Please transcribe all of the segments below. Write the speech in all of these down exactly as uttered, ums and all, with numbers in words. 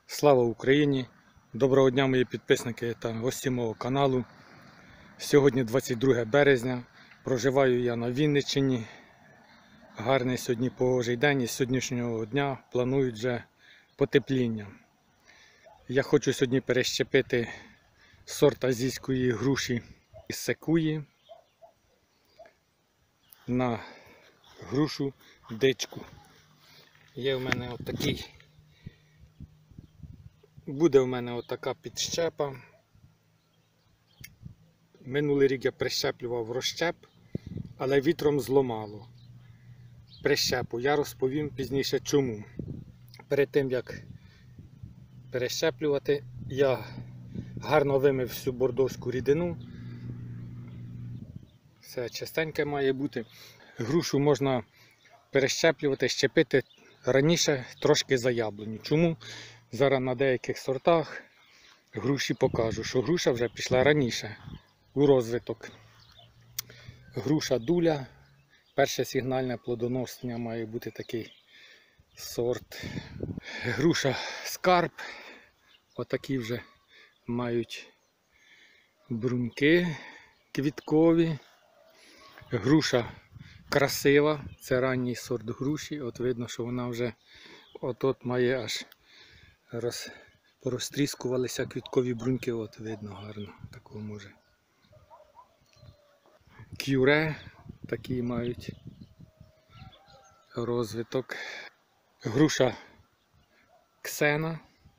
Слава Україні! Доброго дня, мої підписники та гості мого каналу. Сьогодні двадцять друге березня. Проживаю я на Вінниччині. Гарний сьогодні погожий день, і з сьогоднішнього дня планують вже потепління. Я хочу сьогодні перещепити сорт азійської груші із секуї на грушу дичку. Є в мене отакий. Буде в мене отака підщепа. Минулий рік я прищеплював розщеп, але вітром зломало прищепу. Я розповім пізніше чому. Перед тим як перещеплювати, я гарно вимив всю бордовську рідину. Все чистеньке має бути. Грушу можна перещеплювати, щепити раніше трошки за яблуню. Чому? Зараз на деяких сортах груші покажу, що груша вже пішла раніше у розвиток. Груша дуля, перше сигнальне плодоношення має бути такий сорт. Груша скарб, отакі вже мають бруньки квіткові. Груша красива, це ранній сорт груші, от видно, що вона вже от-от має аж роз, порозтріскувалися квіткові бруньки, от видно гарно, такого може. Кюре, такі мають розвиток. Груша ксена,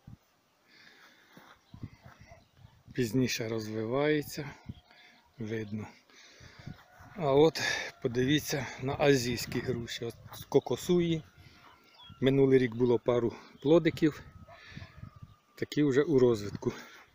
пізніше розвивається, видно. А от подивіться на азійські груші, от з кокосуї. Минулий рік було пару плодиків. Такі вже у розвитку.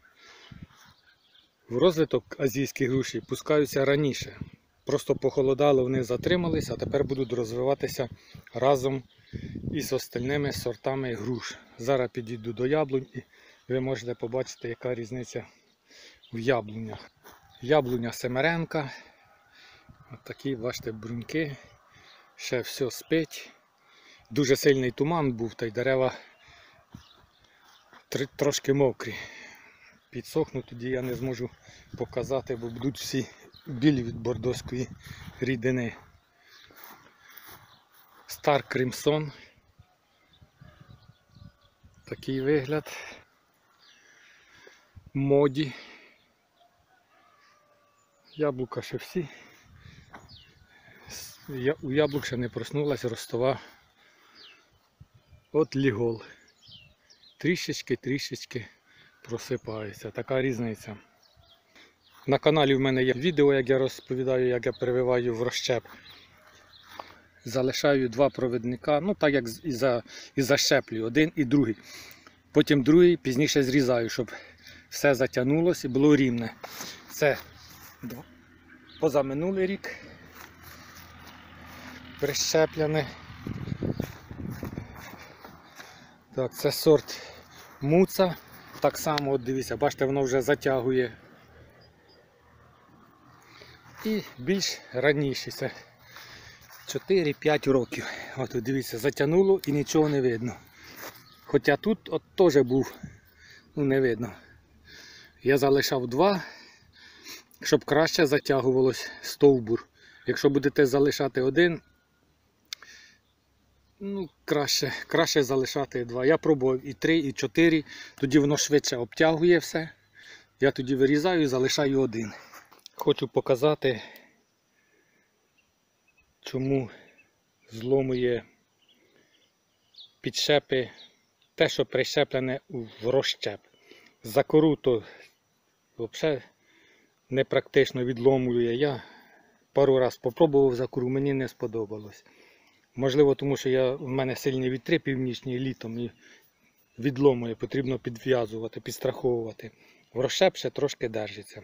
В розвиток азійські груші пускаються раніше. Просто похолодало, вони затримались, а тепер будуть розвиватися разом із остальними сортами груш. Зараз підійду до яблунь і ви можете побачити, яка різниця в яблунях. Яблуня Семеренка. Ось такі, бачите, бруньки. Ще все спить. Дуже сильний туман був, та й дерева трошки мокрі. Підсохну, тоді я не зможу показати, бо будуть всі білі від бордоської рідини. Стар Кримсон. Такий вигляд. Моді. Яблука ще всі. У яблук ще не проснулася ростова. От лігол. Трішечки-трішечки просипається. Така різниця. На каналі в мене є відео, як я розповідаю, як я прививаю в розщеп. Залишаю два провідника, ну так як і, за, і защеплюю, один і другий. Потім другий пізніше зрізаю, щоб все затягнулося і було рівне. Це позаминулий рік прищеплене. Так, це сорт Муца. Так само, от дивіться, бачите, воно вже затягує. І більш раніше, це чотири-п'ять років. От дивіться, затягнуло і нічого не видно. Хоча тут от теж був, ну не видно. Я залишав два, щоб краще затягувалось стовбур. Якщо будете залишати один, ну, краще, краще залишати два. Я пробував і три, і чотири, тоді воно швидше обтягує все. Я тоді вирізаю і залишаю один. Хочу показати, чому зломує підщепи те, що прищеплене в розщеп. За кору то взагалі непрактично відломує. Я пару разів спробував за кору, мені не сподобалось. Можливо, тому що я, в мене сильні вітри північні літом і відломує, потрібно підв'язувати, підстраховувати. В розщеп ще трошки держиться.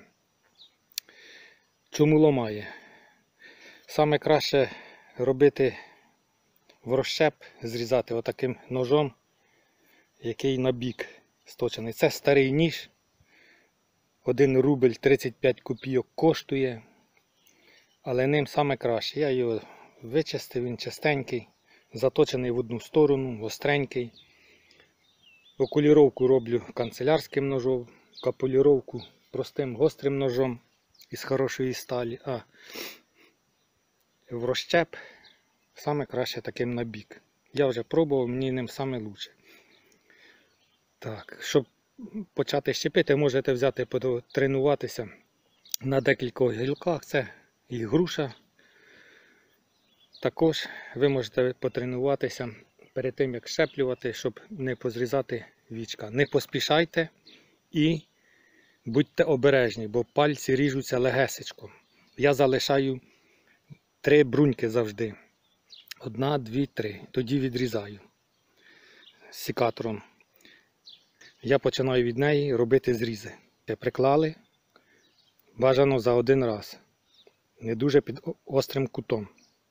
Чому ламає? Саме краще робити в розщеп, зрізати отаким ножом, який на бік сточений. Це старий ніж. Один рубль тридцять п'ять копійок коштує. Але ним саме краще. Я його вичистив, він чистенький, заточений в одну сторону, гостренький. Окуліровку роблю канцелярським ножом, капуліровку простим гострим ножом із хорошої сталі, а в розщеп саме краще таким на бік. Я вже пробував, мені ним саме лучше. Так, щоб почати щепити, можете взяти, потренуватися на декількох гілках. Це і груша. Також ви можете потренуватися перед тим, як щеплювати, щоб не позрізати вічка. Не поспішайте і будьте обережні, бо пальці ріжуться легесечко. Я залишаю три бруньки завжди. Одна, дві, три. Тоді відрізаю секатором. Я починаю від неї робити зрізи. Приклали бажано за один раз. Не дуже під острим кутом.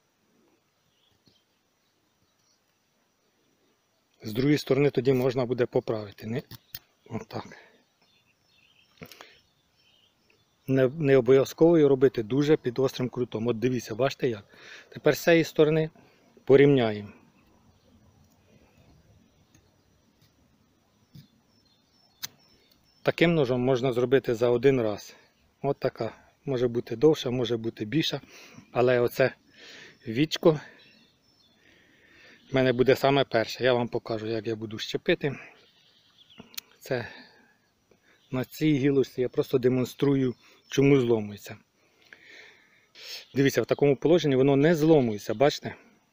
З другої сторони тоді можна буде поправити. Не? Отак. Не, не обов'язково робити дуже під острим кутом. От дивіться, бачите як? Тепер з цієї сторони порівняємо. Таким ножом можна зробити за один раз. От така. Може бути довша, може бути більша. Але оце вічко в мене буде саме перше. Я вам покажу, як я буду щепити. Це на цій гілочці я просто демонструю, чому зломується. Дивіться, в такому положенні воно не зломується, бачите?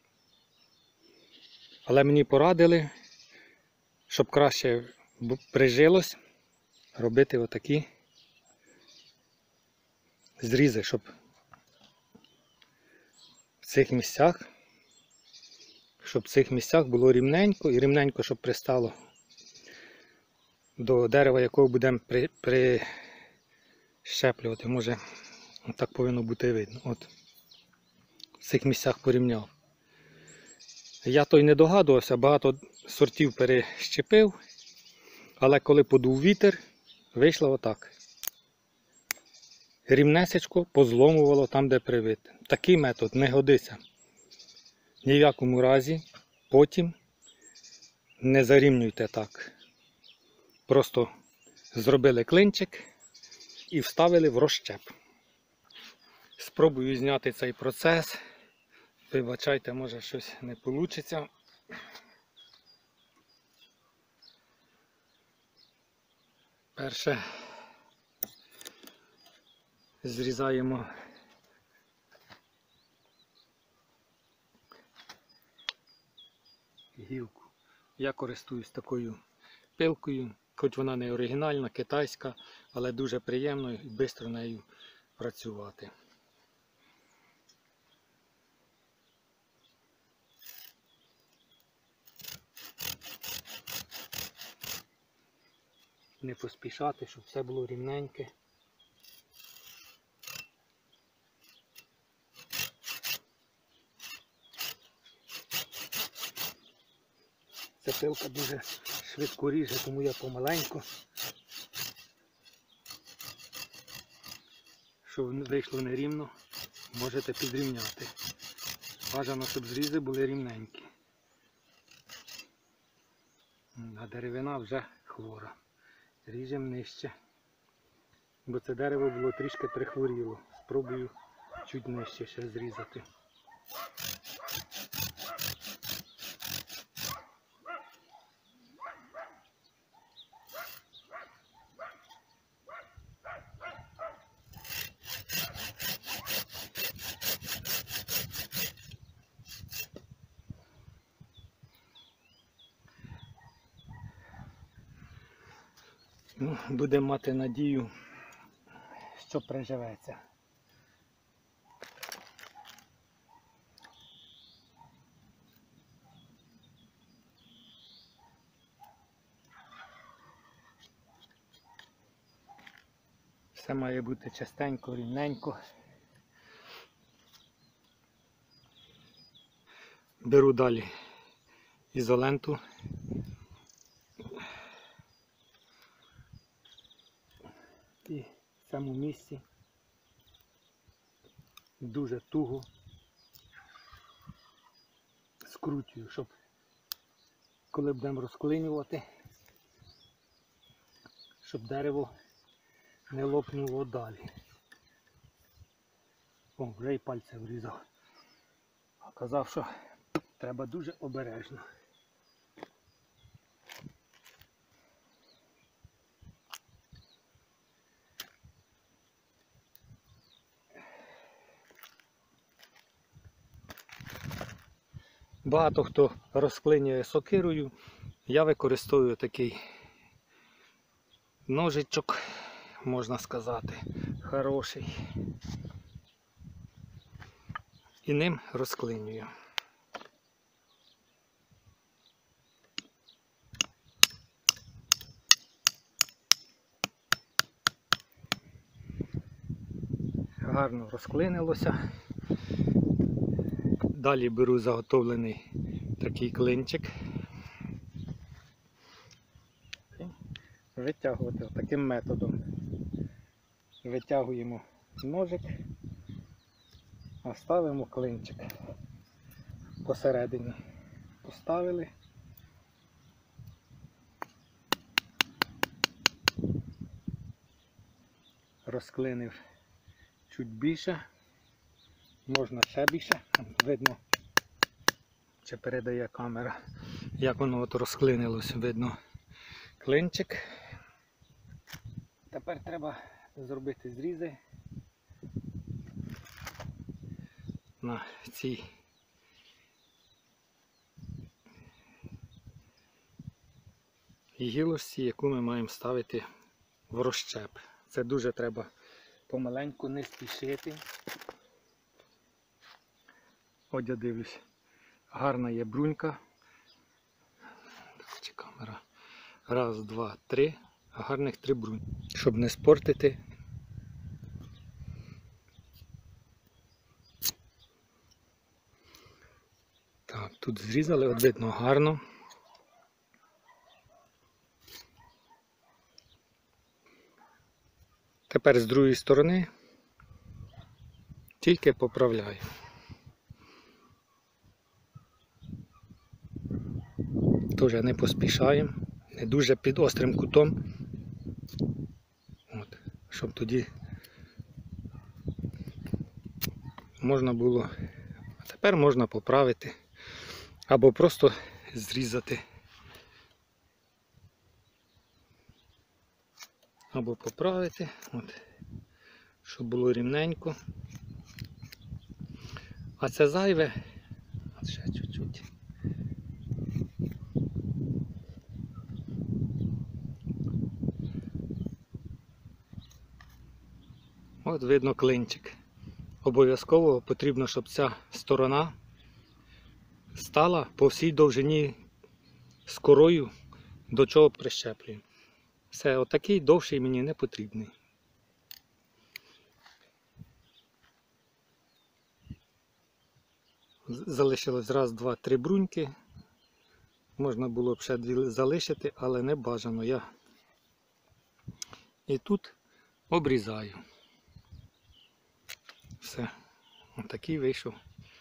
Але мені порадили, щоб краще прижилось, робити отакі зрізи, щоб в цих місцях, щоб в цих місцях було рівненько і рівненько, щоб пристало до дерева, якого будемо при, прищеплювати. Може, так повинно бути видно. От, в цих місцях порівняв. Я то й не догадувався, багато сортів перещепив, але коли подув вітер, вийшло отак. Рівнесечко позломувало там, де привите. Такий метод не годиться. Ні в якому разі потім не зарівнюйте так. Просто зробили клинчик і вставили в розщеп. Спробую зняти цей процес. Вибачайте, може щось не вийде. Перше зрізаємо гілку. Я користуюсь такою пилкою, хоч вона не оригінальна, китайська, але дуже приємно і швидко нею працювати. Не поспішати, щоб все було рівненьке. Ця пилка дуже швидко ріже, тому я помаленьку. Щоб вийшло нерівно, можете підрівняти. Бажано, щоб зрізи були рівненькі. А деревина вже хвора. Ріжемо нижче. Бо це дерево було трішки прихворіло. Спробую чуть нижче ще зрізати. Ну, будемо мати надію, що приживеться. Все має бути чистенько, рівненько. Беру далі ізоленту. І в цьому місці дуже туго скручую, щоб коли будемо розклинювати, щоб дерево не лопнуло далі. О, вже й пальцем врізав. А казав, що треба дуже обережно. Багато хто розклинює сокирою, я використовую такий ножичок, можна сказати, хороший. І ним розклинюю. Гарно розклинилося. Далі беру заготовлений такий клинчик. Витягувати таким методом. Витягуємо ножик, а ставимо клинчик посередині. Поставили. Розклинив чуть більше. Можна ще більше. Видно, чи передає камера, як воно от розклинилось, видно клинчик. Тепер треба зробити зрізи на цій гілочці, яку ми маємо ставити в розщеп. Це дуже треба помаленьку, не спішити. От я дивлюсь, гарна є брунька. Чи камера? Раз, два, три. Гарних три брунь. Щоб не спортити. Так, тут зрізали, от видно гарно. Тепер з другої сторони тільки поправляю. Тоже не поспішаємо, не дуже під острим кутом. От, щоб тоді можна було, а тепер можна поправити або просто зрізати. Або поправити, от, щоб було рівненько. А це зайве, от ще чуть-чуть. От видно клинчик. Обов'язково потрібно, щоб ця сторона стала по всій довжині з корою, до чого прищеплюємо. Все, отакий довший мені не потрібний. Залишилось раз, два, три бруньки. Можна було б ще дві залишити, але не бажано. Я і тут обрізаю. Все, отакий вийшов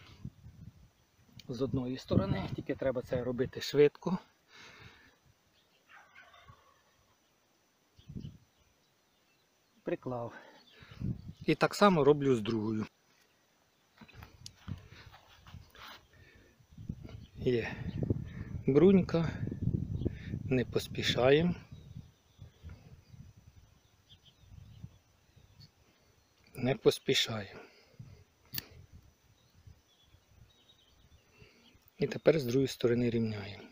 з одної сторони, тільки треба це робити швидко. Приклав. І так само роблю з другою. Є брунька, не поспішаємо. Не поспішаємо. І тепер з другої сторони рівняємо.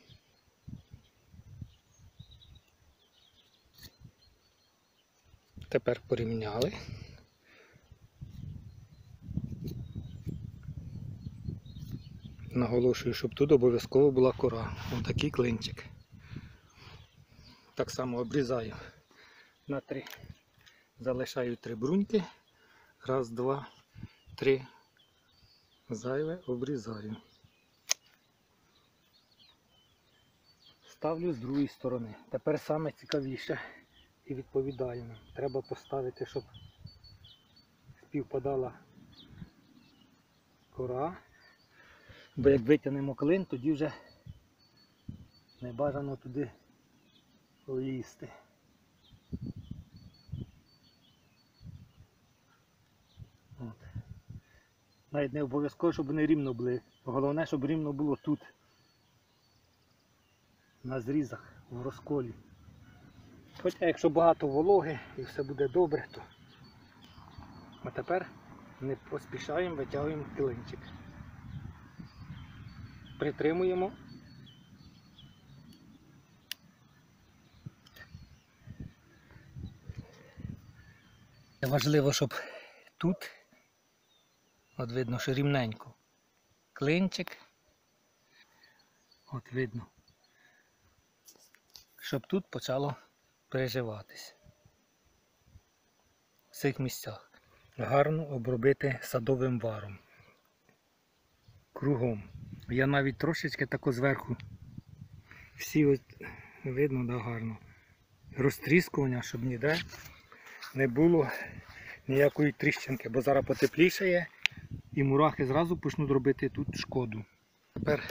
Тепер порівняли. Наголошую, щоб тут обов'язково була кора. Ось такий клинчик. Так само обрізаю на три. Залишаю три бруньки. Раз, два, три. Зайве обрізаю. Ставлю з другої сторони. Тепер саме цікавіше і відповідально. Треба поставити, щоб співпадала кора. Бо як витягнемо клин, тоді вже не бажано туди лізти. От. Навіть не обов'язково, щоб вони рівно були. Головне, щоб рівно було тут. На зрізах, в розколі. Хоча якщо багато вологи і все буде добре, то... А тепер не поспішаємо, витягуємо клинчик. Притримуємо. Важливо, щоб тут, от видно, що рівненько, клинчик, от видно, щоб тут почало переживатися. В цих місцях. Гарно обробити садовим варом. Кругом. Я навіть трошечки тако зверху, всі ось, видно, да, гарно, розтріскування, щоб ніде не було ніякої тріщинки, бо зараз потеплішає і мурахи зразу почнуть робити тут шкоду. Тепер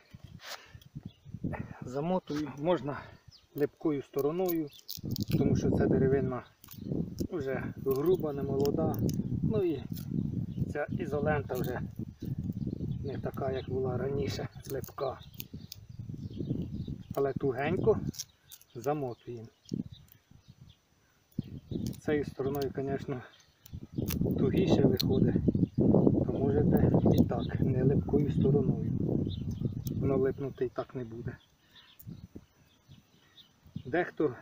замотую, можна липкою стороною, тому що ця деревина вже груба, не молода, ну і ця ізолента вже не така, як була раніше, липка. Але тугенько замотуємо. Цією стороною, звісно, тугіше виходить, то можете і так, не липкою стороною. Воно липнути і так не буде. Дехто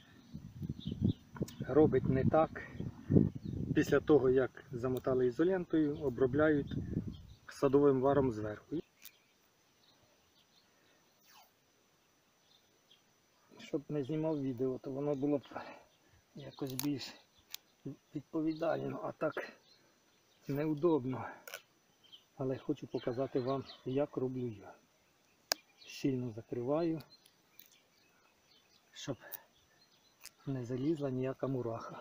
робить не так. Після того, як замотали ізолентою, обробляють садовим варом зверху. Щоб не знімав відео, то воно було б якось більш відповідально, а так неудобно. Але хочу показати вам, як роблю я. Щільно закриваю, щоб не залізла ніяка мураха.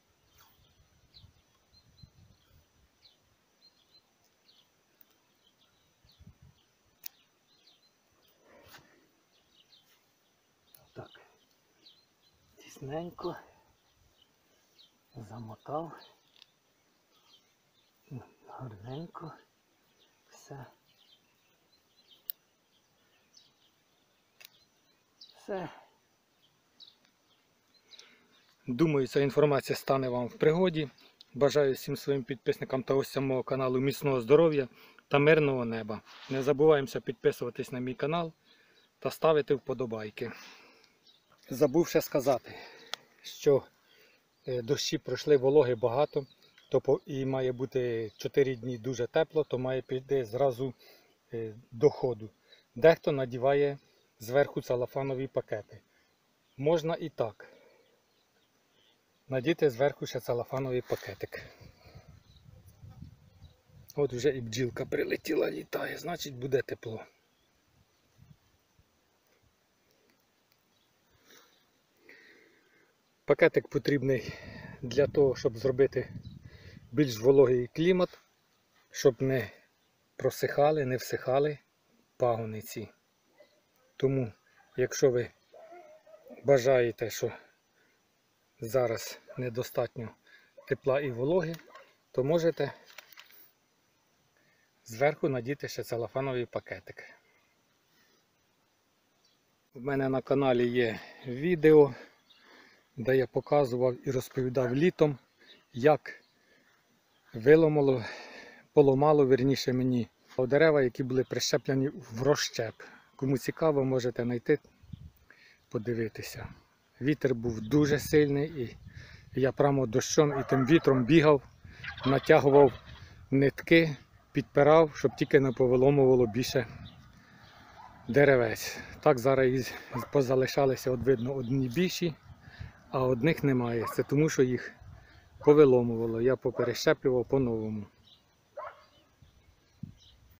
Так, тісненько замотав, гарненько, все. Все. Думаю, ця інформація стане вам в пригоді. Бажаю всім своїм підписникам та гостям мого каналу міцного здоров'я та мирного неба. Не забуваємося підписуватись на мій канал та ставити вподобайки. Забув ще сказати, що дощі пройшли, вологи багато, то і має бути чотири дні дуже тепло, то має піти зразу до ходу. Дехто надіває зверху целофанові пакети. Можна і так. Надіти зверху ще целофановий пакетик. От вже і бджілка прилетіла, літає, значить буде тепло. Пакетик потрібний для того, щоб зробити більш вологий клімат, щоб не просихали, не всихали пагониці. Тому, якщо ви бажаєте, що зараз недостатньо тепла і вологи, то можете зверху надіти ще целофановий пакетик. У мене на каналі є відео, де я показував і розповідав літом, як виломало, поламало, вірніше мені, дерева, які були прищеплені в розщеп. Кому цікаво, можете знайти, подивитися. Вітер був дуже сильний, і я прямо дощом і тим вітром бігав, натягував нитки, підпирав, щоб тільки не повиломувало більше деревець. Так зараз і позалишалися, от видно, одні більші, а одних немає. Це тому, що їх повиломувало. Я поперещеплював по-новому.